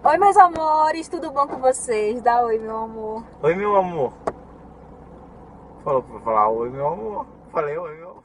Oi, meus amores, tudo bom com vocês? Dá oi, meu amor. Oi, meu amor. Falou pra falar oi, meu amor. Falei oi, meu amor.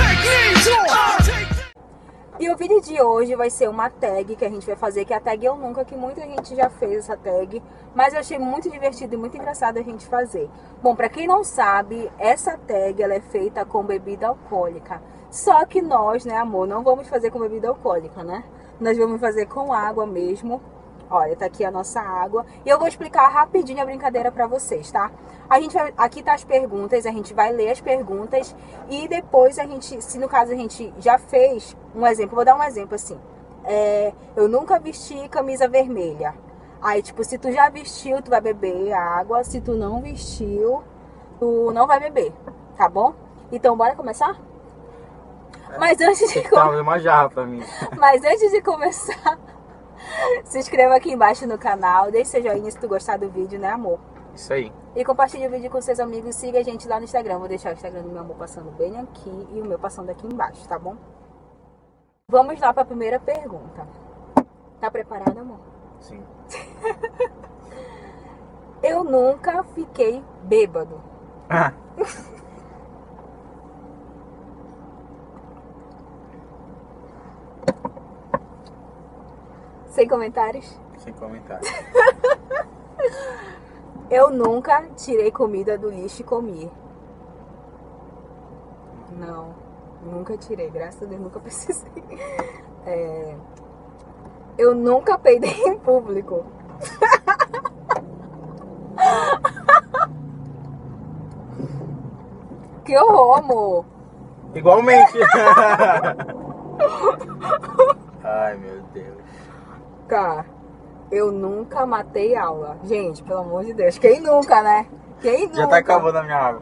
E o vídeo de hoje vai ser uma tag que a gente vai fazer, que é a tag Eu Nunca, que muita gente já fez essa tag, mas eu achei muito divertido e muito engraçado a gente fazer. Bom, pra quem não sabe, essa tag ela é feita com bebida alcoólica. Só que nós, né, amor, não vamos fazer com bebida alcoólica, né? Nós vamos fazer com água mesmo. Olha, tá aqui a nossa água. E eu vou explicar rapidinho a brincadeira pra vocês, tá? A gente vai, aqui tá as perguntas, a gente vai ler as perguntas e depois a gente, se no caso a gente já fez um exemplo, vou dar um exemplo assim. Eu nunca vesti camisa vermelha. Aí, tipo, se tu já vestiu, tu vai beber água. Se tu não vestiu, tu não vai beber, tá bom? Então, bora começar? Mas antes de Tá uma jarra pra mim. Mas antes de começar, se inscreva aqui embaixo no canal, deixe seu joinha se tu gostar do vídeo, né, amor? Isso aí. E compartilhe o vídeo com seus amigos, siga a gente lá no Instagram. Vou deixar o Instagram do meu amor passando bem aqui e o meu passando aqui embaixo, tá bom? Vamos lá para a primeira pergunta. Tá preparado, amor? Sim. Eu nunca fiquei bêbado. Ah. Sem comentários? Sem comentário. Eu nunca tirei comida do lixo e comi. Não, nunca tirei, graças a Deus, nunca precisei. Eu nunca peidei em público. Que horror, amor. Igualmente. Ai, meu Deus. Tá. Eu nunca matei aula. Gente, pelo amor de Deus. Quem nunca, né? Quem nunca? Já tá acabando a minha água.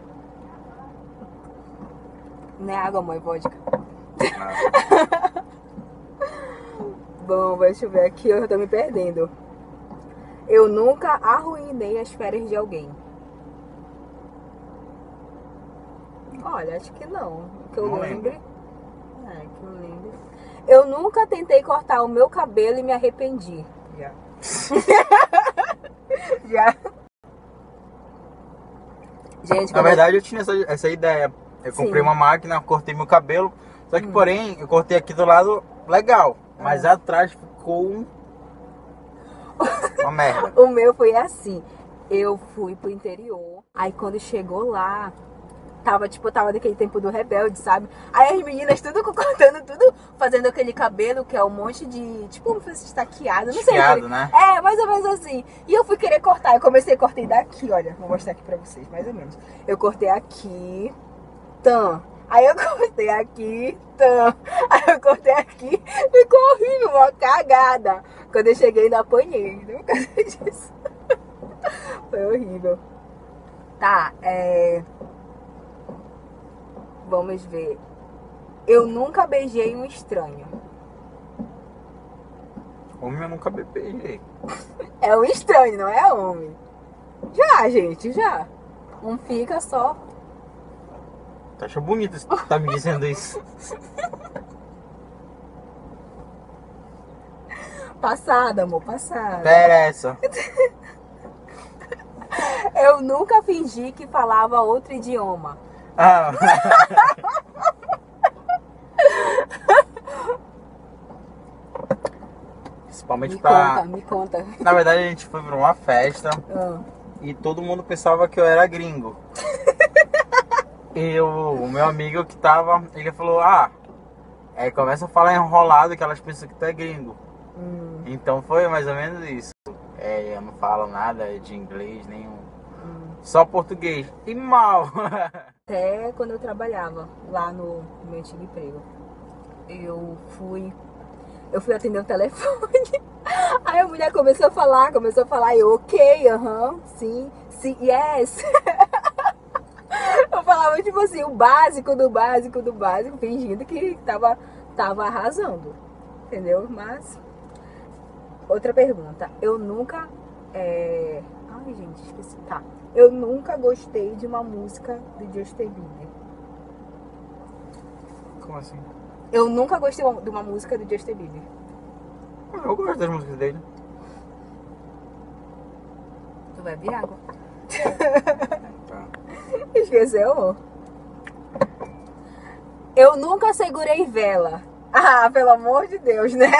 Não é água, mãe, vodka. Ah. Bom, deixa eu ver aqui, eu já tô me perdendo. Eu nunca arruinei as férias de alguém. Olha, acho que não. Que eu Não lembre. lembro. Que eu lembre. Eu nunca tentei cortar o meu cabelo e me arrependi. Já. Já. Gente, Na verdade, eu tinha essa ideia. Eu comprei Sim. uma máquina, cortei meu cabelo. Só que, porém, eu cortei aqui do lado legal. Mas atrás ficou uma merda. O meu foi assim. Eu fui pro interior. Aí quando chegou lá, tava daquele tempo do rebelde, sabe? Aí as meninas tudo cortando, tudo fazendo aquele cabelo que é um monte de, tipo, como se fosse estaqueado, não sei. Esfiado, né? É, mais ou menos assim. E eu fui querer cortar. Eu comecei a cortar daqui, olha. Vou mostrar aqui pra vocês, mais ou menos. Eu cortei aqui, tam. Aí eu cortei aqui, tam. Aí eu cortei aqui, ficou horrível, uma cagada. Quando eu cheguei, ainda apanhei, né? Por causa disso. Foi horrível. Tá, vamos ver. Eu nunca beijei um estranho. Homem eu nunca beijei. É um estranho, não é homem. Já, gente, já. Não fica só. Tu acha bonito se tu tá me dizendo isso? Passada, amor, passada. Interessa. Eu nunca fingi que falava outro idioma. Ah. Principalmente pra... Me conta. Na verdade, a gente foi pra uma festa e todo mundo pensava que eu era gringo. E o meu amigo que tava, ele falou, começa a falar enrolado que elas pensam que tu é gringo. Então foi mais ou menos isso. Eu não falo nada de inglês nenhum. Só português. E mal. Até quando eu trabalhava lá no meu antigo emprego, eu fui atender o telefone. Aí a mulher começou a falar, e eu, ok, sim, yes. Eu falava tipo assim, o básico do básico do básico, fingindo que tava arrasando, entendeu? Mas, outra pergunta, eu nunca, ai gente, esqueci, tá. Eu nunca gostei de uma música do Justin Bieber. Como assim? Eu nunca gostei de uma música do Justin Bieber. Eu gosto das músicas dele. Tu bebe água? Tá. Esqueceu? Eu nunca segurei vela. Ah, pelo amor de Deus, né?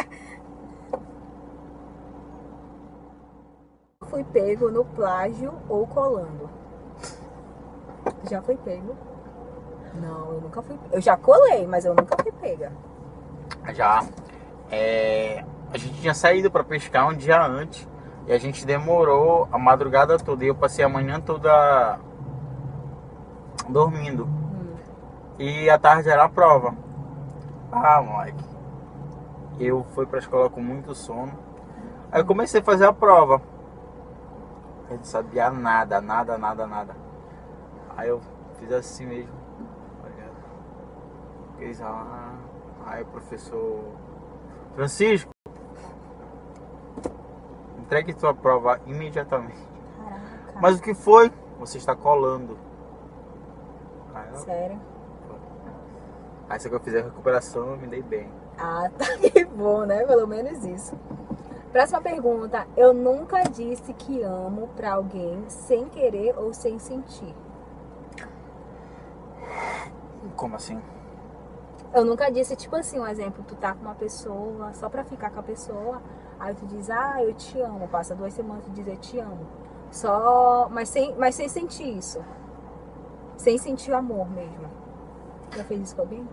Fui pego no plágio ou colando? Já fui pego? Não, eu nunca fui. Eu já colei, mas eu nunca fui pega. Já. A gente tinha saído pra pescar um dia antes e a gente demorou a madrugada toda. E eu passei a manhã toda dormindo. E à tarde era a prova. Ah, moleque. Eu fui pra escola com muito sono. Aí eu comecei a fazer a prova. Eu não sabia nada. Aí eu fiz assim mesmo. Fiz lá. Aí o professor Francisco, entregue sua prova imediatamente. Caraca. Mas o que foi? Você está colando. Sério? Aí se eu fizer a recuperação, eu me dei bem. Ah, tá, que bom, né? Pelo menos isso. Próxima pergunta. Eu nunca disse que amo pra alguém sem querer ou sem sentir. Como assim? Eu nunca disse, tipo assim, um exemplo, tu tá com uma pessoa, só pra ficar com a pessoa, aí tu diz, ah, eu te amo, passa 2 semanas tu diz, eu te amo. Só, mas sem sentir isso. Sem sentir o amor mesmo. Já fez isso com alguém?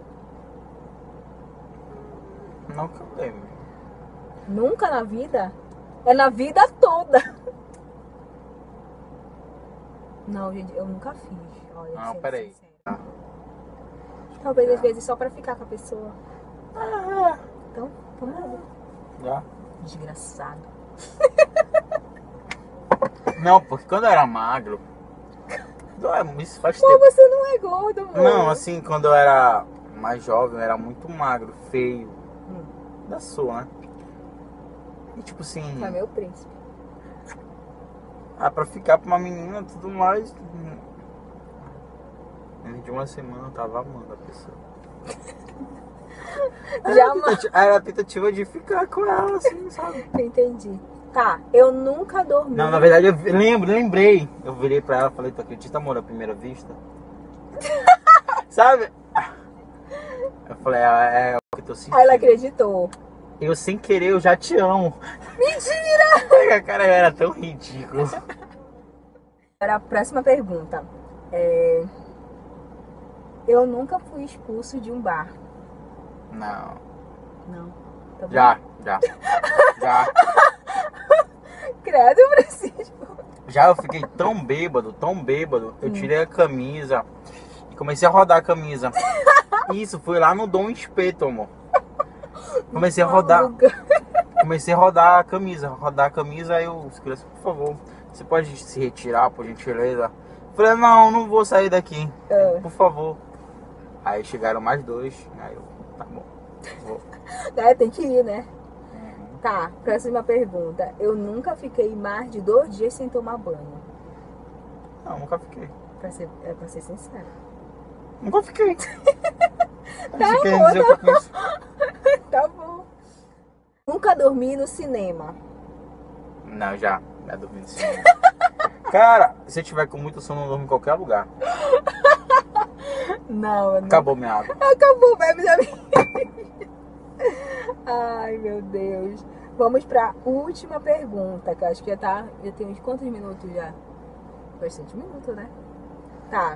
Não que eu lembro. Nunca na vida? É na vida toda. Não, gente, eu nunca fiz. Olha, Não, sendo peraí. sincera. Talvez às vezes só pra ficar com a pessoa. Então, nada. Já? Desgraçado. Não, porque quando eu era magro. Isso faz Pô, tempo. você não é gordo, mano. Não, assim, quando eu era mais jovem, eu era muito magro, feio. Da sua, né? E tipo assim. Tu é meu príncipe. Pra ficar pra uma menina e tudo mais. Dentro de uma semana eu tava amando a pessoa. Era a tentativa de ficar com ela, assim, sabe? Entendi. Tá, eu nunca dormi. Não, na verdade eu lembrei. Eu virei pra ela e falei, tu acredita, amor, à primeira vista? Sabe? Eu falei, é o que eu tô sentindo. Aí ela acreditou. Eu sem querer, eu já te amo. Mentira! Cara, eu era tão ridículo. Agora a próxima pergunta. Eu nunca fui expulso de um bar. Não. Não. Tá bom? Já. Credo, Francisco. Já eu fiquei tão bêbado, eu tirei a camisa e comecei a rodar a camisa. Isso, foi lá no Dom Espeto, amor. Comecei a rodar a camisa, aí eu escrevi, por favor, você pode se retirar, por gentileza? Falei, não vou sair daqui, por favor. Aí chegaram mais 2, aí eu, tá bom, vou. Tem que ir, né? Tá, próxima pergunta. Eu nunca fiquei mais de 2 dias sem tomar banho. Não, nunca fiquei. Pra ser sincero. Nunca fiquei. Tá bom. Nunca dormi no cinema. Não, já dormi no cinema. Cara, se eu tiver com muito sono, eu durmo em qualquer lugar. Não, Acabou minha água. Acabou, bebe da minha. Ai, meu Deus. Vamos pra última pergunta, que eu acho que já tem uns quantos minutos já? Bastante minuto, né? Tá.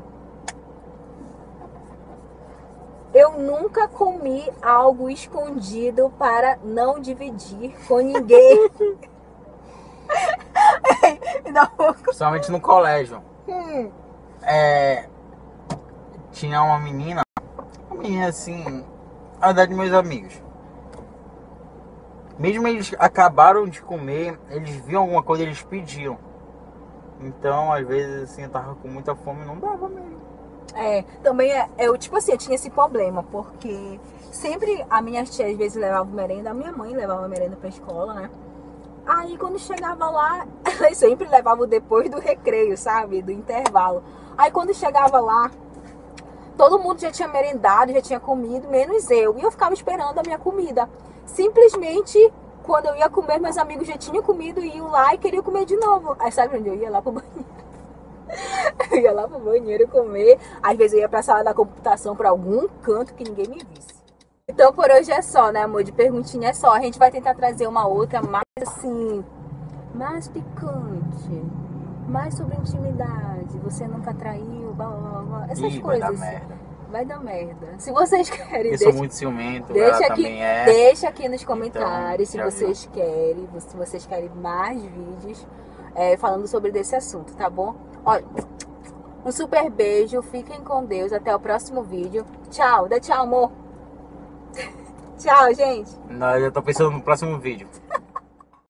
Eu nunca comi algo escondido para não dividir com ninguém. Principalmente no colégio. Tinha uma menina assim, a idade dos meus amigos. Mesmo eles acabaram de comer, eles viam alguma coisa, eles pediam. Então, às vezes, assim, eu tava com muita fome, não dava mesmo. Também eu tipo assim, eu tinha esse problema, porque sempre a minha tia às vezes levava merenda, a minha mãe levava merenda pra escola, né? Aí quando chegava lá, eu sempre levava depois do recreio, sabe? Do intervalo. Aí quando chegava lá, todo mundo já tinha merendado, já tinha comido, menos eu. E eu ficava esperando a minha comida. Simplesmente Quando eu ia comer, meus amigos já tinham comido e iam lá e queriam comer de novo. Aí sabe onde eu ia? Lá pro banheiro. Eu ia lá pro banheiro comer. Às vezes eu ia pra sala da computação, pra algum canto que ninguém me visse. Então por hoje é só, né, amor? De perguntinha é só. A gente vai tentar trazer uma outra mais assim, mais picante, mais sobre intimidade. Você nunca traiu, blá blá blá. Essas coisas. Vai dar merda. Vai dar merda. Se vocês querem, Eu sou muito ciumento, ela também é. Deixa aqui nos comentários Então, se vocês querem mais vídeos falando sobre desse assunto, tá bom? Olha, um super beijo, fiquem com Deus, até o próximo vídeo. Tchau, dá tchau, amor. Tchau, gente. Não, eu já tô pensando no próximo vídeo.